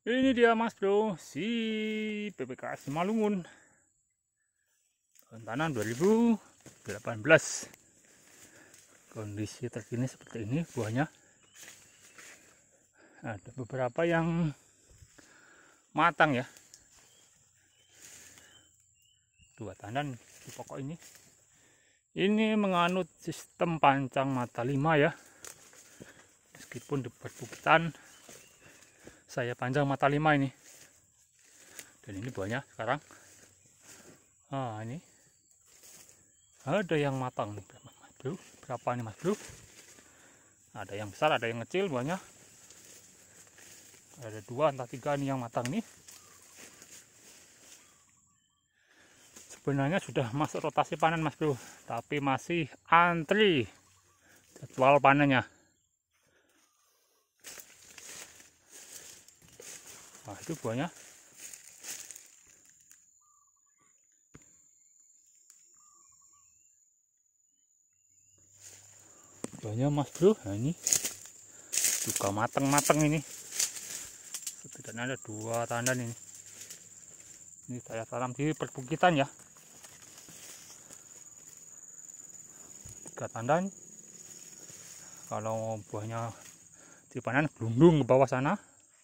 Ini dia Mas Bro, si PPKS Simalungun tahun 2018. Kondisi terkini seperti ini buahnya. Ada beberapa yang matang ya. Dua tandan di pokok ini. Ini menganut sistem pancang mata 5 ya. Meskipun di perbukitan saya panjang mata 5 ini. Dan ini buahnya sekarang. Ini ada yang matang nih, Mas Bro. Berapa nih Mas Bro? Ada yang besar, ada yang kecil buahnya. Ada 2 entah 3 nih yang matang nih. Sebenarnya sudah masuk rotasi panen Mas Bro, tapi masih antri jadwal panennya. Nah, itu buahnya. Buahnya Mas Bro, nah ini juga mateng-mateng ini. Setidaknya ada 2 tandan ini. Ini saya tanam di perbukitan ya. 3 tandan. Kalau buahnya dipanen gelundung ke bawah sana.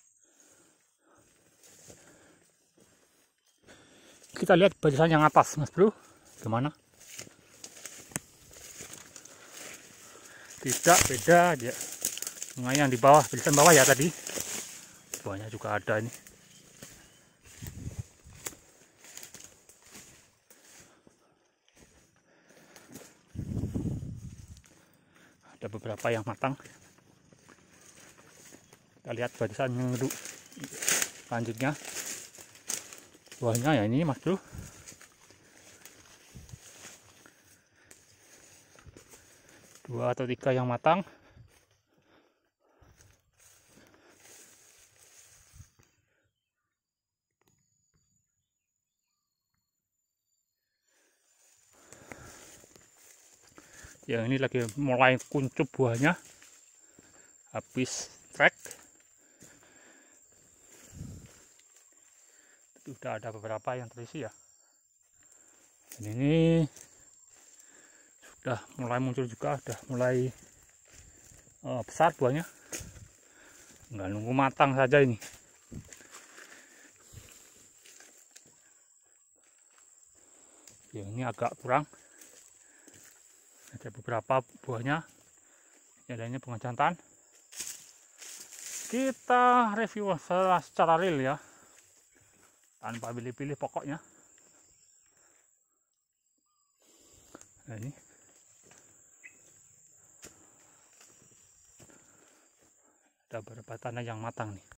Kita lihat barisan yang atas Mas Bro, gimana? Tidak beda dia. Yang di bawah, barisan bawah ya tadi. Buahnya juga ada ini. Ada beberapa yang matang. Kita lihat barisan yang selanjutnya. Buahnya ya ini Mas Bro. Dua atau 3 yang matang. Yang ini lagi mulai kuncup buahnya. Habis trek. Sudah ada beberapa yang terisi ya. Dan ini sudah mulai muncul juga, sudah mulai besar buahnya. Nggak nunggu matang saja ini. Yang ini agak kurang. Ada beberapa buahnya. Yang lainnya bunga jantan. Kita review secara real ya, tanpa pilih-pilih pokoknya. Nah ini ada beberapa tanah yang matang nih.